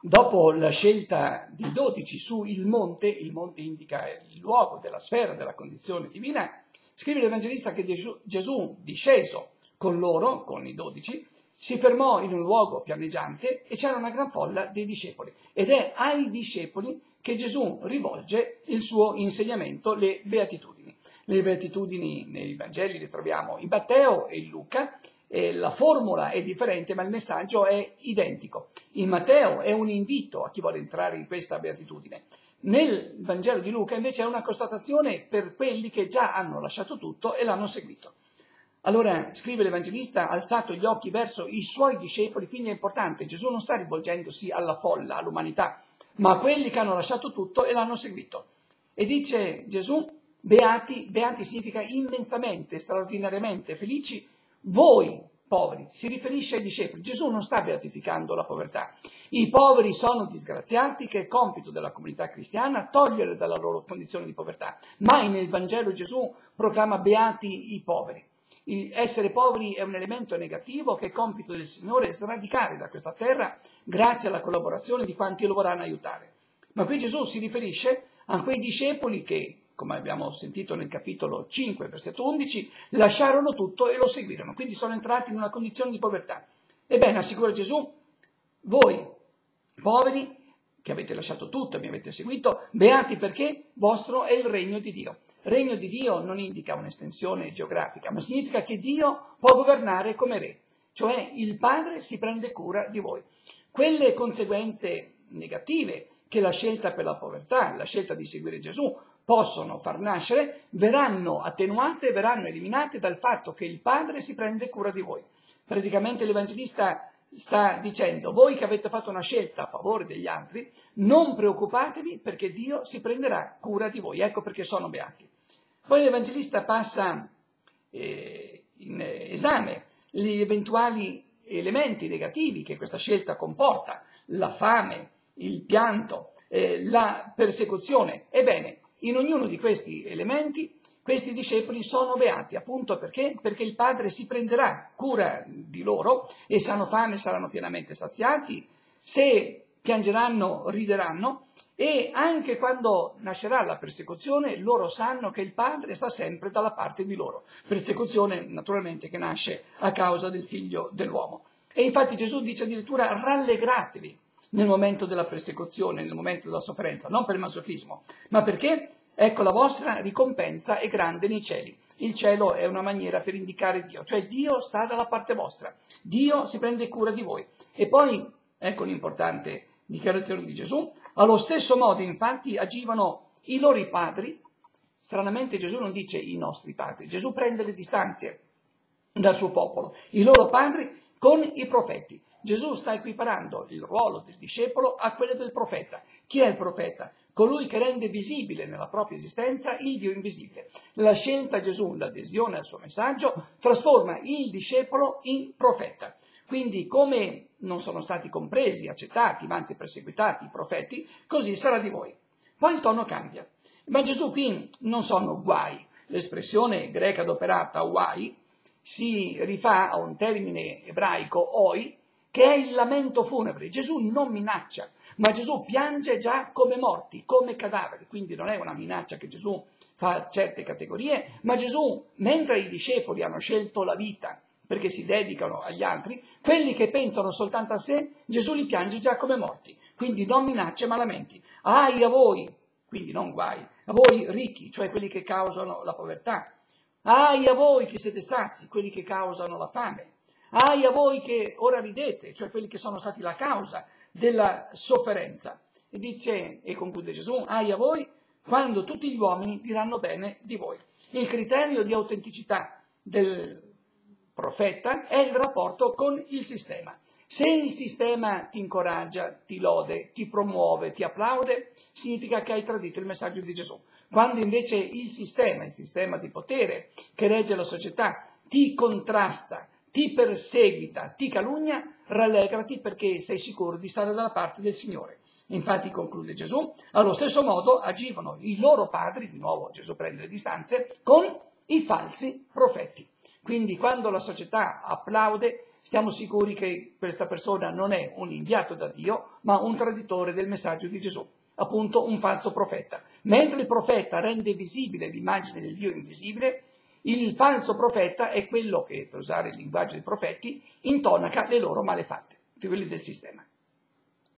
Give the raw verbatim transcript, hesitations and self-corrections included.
Dopo la scelta dei dodici su il monte, il monte indica il luogo della sfera della condizione divina, scrive l'Evangelista che Gesù, Gesù disceso con loro, con i dodici, si fermò in un luogo pianeggiante e c'era una gran folla dei discepoli. Ed è ai discepoli che Gesù rivolge il suo insegnamento, le beatitudini. Le beatitudini nei Vangeli le troviamo in Matteo e in Luca. Eh, la formula è differente, ma il messaggio è identico. In Matteo è un invito a chi vuole entrare in questa beatitudine. Nel Vangelo di Luca invece è una constatazione per quelli che già hanno lasciato tutto e l'hanno seguito. Allora, scrive l'Evangelista, ha alzato gli occhi verso i suoi discepoli, quindi è importante, Gesù non sta rivolgendosi alla folla, all'umanità, ma a quelli che hanno lasciato tutto e l'hanno seguito. E dice Gesù, beati, beati significa immensamente, straordinariamente felici, voi poveri, si riferisce ai discepoli. Gesù non sta beatificando la povertà. I poveri sono disgraziati, che è compito della comunità cristiana togliere dalla loro condizione di povertà. Mai nel Vangelo Gesù proclama beati i poveri. Il essere poveri è un elemento negativo che è compito del Signore sradicare da questa terra grazie alla collaborazione di quanti lo vorranno aiutare. Ma qui Gesù si riferisce a quei discepoli che, come abbiamo sentito nel capitolo cinque, versetto undici, lasciarono tutto e lo seguirono, quindi sono entrati in una condizione di povertà. Ebbene, assicura Gesù, voi, poveri, che avete lasciato tutto e mi avete seguito, beati perché vostro è il regno di Dio. Regno di Dio non indica un'estensione geografica, ma significa che Dio può governare come re, cioè il Padre si prende cura di voi. Quelle conseguenze negative che la scelta per la povertà, la scelta di seguire Gesù, possono far nascere, verranno attenuate, verranno eliminate dal fatto che il Padre si prende cura di voi. Praticamente l'Evangelista sta dicendo, voi che avete fatto una scelta a favore degli altri, non preoccupatevi perché Dio si prenderà cura di voi. Ecco perché sono beati. Poi l'Evangelista passa eh, in esame gli eventuali elementi negativi che questa scelta comporta, la fame, il pianto, eh, la persecuzione. Ebbene, in ognuno di questi elementi, questi discepoli sono beati, appunto perché? Perché il Padre si prenderà cura di loro e se hanno fame saranno pienamente saziati, se piangeranno rideranno e anche quando nascerà la persecuzione loro sanno che il Padre sta sempre dalla parte di loro. Persecuzione naturalmente che nasce a causa del Figlio dell'uomo. E infatti Gesù dice addirittura rallegratevi nel momento della persecuzione, nel momento della sofferenza, non per il masochismo, ma perché? Ecco, la vostra ricompensa è grande nei cieli. Il cielo è una maniera per indicare Dio, cioè Dio sta dalla parte vostra, Dio si prende cura di voi. E poi, ecco l'importante dichiarazione di Gesù, allo stesso modo infatti agivano i loro padri, stranamente Gesù non dice i nostri padri, Gesù prende le distanze dal suo popolo, i loro padri con i profeti. Gesù sta equiparando il ruolo del discepolo a quello del profeta. Chi è il profeta? Colui che rende visibile nella propria esistenza il Dio invisibile. La scelta Gesù, l'adesione al suo messaggio, trasforma il discepolo in profeta. Quindi come non sono stati compresi, accettati, ma anzi perseguitati i profeti, così sarà di voi. Poi il tono cambia. Ma Gesù qui non sono guai. L'espressione greca adoperata guai si rifà a un termine ebraico oi, che è il lamento funebre. Gesù non minaccia, ma Gesù piange già come morti, come cadaveri, quindi non è una minaccia che Gesù fa a certe categorie, ma Gesù, mentre i discepoli hanno scelto la vita perché si dedicano agli altri, quelli che pensano soltanto a sé, Gesù li piange già come morti, quindi non minacce ma lamenti. Ahi a voi, quindi non guai, a voi ricchi, cioè quelli che causano la povertà, ahi a voi che siete sazi, quelli che causano la fame, ahi a voi che ora ridete, cioè quelli che sono stati la causa della sofferenza. E dice, e conclude Gesù, ahi a voi quando tutti gli uomini diranno bene di voi. Il criterio di autenticità del profeta è il rapporto con il sistema. Se il sistema ti incoraggia, ti lode, ti promuove, ti applaude, significa che hai tradito il messaggio di Gesù. Quando invece il sistema, il sistema di potere che regge la società, ti contrasta, ti perseguita, ti calunnia, rallegrati perché sei sicuro di stare dalla parte del Signore. Infatti, conclude Gesù, allo stesso modo agivano i loro padri, di nuovo Gesù prende le distanze, con i falsi profeti. Quindi quando la società applaude stiamo sicuri che questa persona non è un inviato da Dio, ma un traditore del messaggio di Gesù, appunto un falso profeta. Mentre il profeta rende visibile l'immagine del Dio invisibile, il falso profeta è quello che, per usare il linguaggio dei profeti, intonaca le loro malefatte, di quelli del sistema.